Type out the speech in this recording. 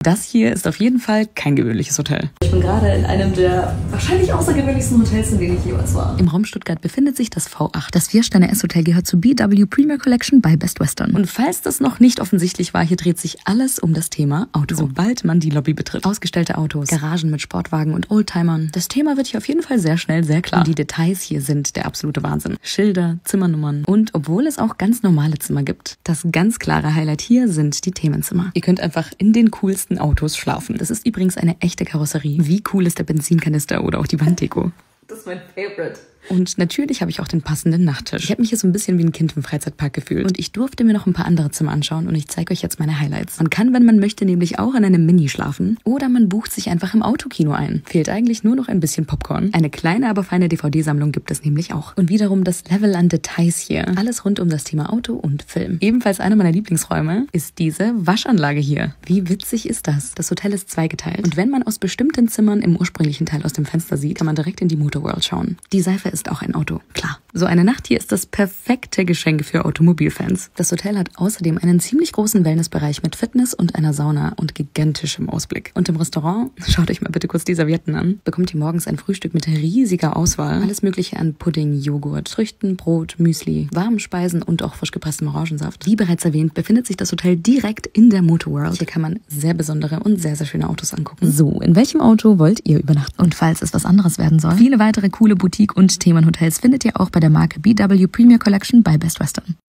Das hier ist auf jeden Fall kein gewöhnliches Hotel. Ich bin gerade in einem der wahrscheinlich außergewöhnlichsten Hotels, in denen ich jemals war. Im Raum Stuttgart befindet sich das V8. Das 4-Sterne-S-Hotel gehört zur BW Premier Collection bei Best Western. Und falls das noch nicht offensichtlich war, hier dreht sich alles um das Thema Auto. Sobald man die Lobby betritt. Ausgestellte Autos, Garagen mit Sportwagen und Oldtimern. Das Thema wird hier auf jeden Fall sehr schnell sehr klar. Und die Details hier sind der absolute Wahnsinn. Schilder, Zimmernummern und obwohl es auch ganz normale Zimmer gibt, das ganz klare Highlight hier sind die Themenzimmer. Ihr könnt einfach in den coolsten Autos schlafen. Das ist übrigens eine echte Karosserie. Wie cool ist der Benzinkanister oder auch die Wanddeko? Das ist mein Favorite. Und natürlich habe ich auch den passenden Nachttisch. Ich habe mich hier so ein bisschen wie ein Kind im Freizeitpark gefühlt. Und ich durfte mir noch ein paar andere Zimmer anschauen und ich zeige euch jetzt meine Highlights. Man kann, wenn man möchte, nämlich auch in einem Mini schlafen. Oder man bucht sich einfach im Autokino ein. Fehlt eigentlich nur noch ein bisschen Popcorn. Eine kleine, aber feine DVD-Sammlung gibt es nämlich auch. Und wiederum das Level an Details hier. Alles rund um das Thema Auto und Film. Ebenfalls einer meiner Lieblingsräume ist diese Waschanlage hier. Wie witzig ist das? Das Hotel ist zweigeteilt. Und wenn man aus bestimmten Zimmern im ursprünglichen Teil aus dem Fenster sieht, kann man direkt in die Motorworld schauen. Die Seife ist auch ein Auto. Klar. So eine Nacht hier ist das perfekte Geschenk für Automobilfans. Das Hotel hat außerdem einen ziemlich großen Wellnessbereich mit Fitness und einer Sauna und gigantischem Ausblick. Und im Restaurant, schaut euch mal bitte kurz die Servietten an, bekommt ihr morgens ein Frühstück mit riesiger Auswahl. Alles mögliche an Pudding, Joghurt, Früchten, Brot, Müsli, warmen Speisen und auch frisch gepresstem Orangensaft. Wie bereits erwähnt, befindet sich das Hotel direkt in der Motorworld. Hier kann man sehr besondere und sehr, sehr schöne Autos angucken. So, in welchem Auto wollt ihr übernachten? Und falls es was anderes werden soll, viele weitere coole Boutique- und Themenhotels findet ihr auch bei der Marke BW Premier Collection bei Best Western.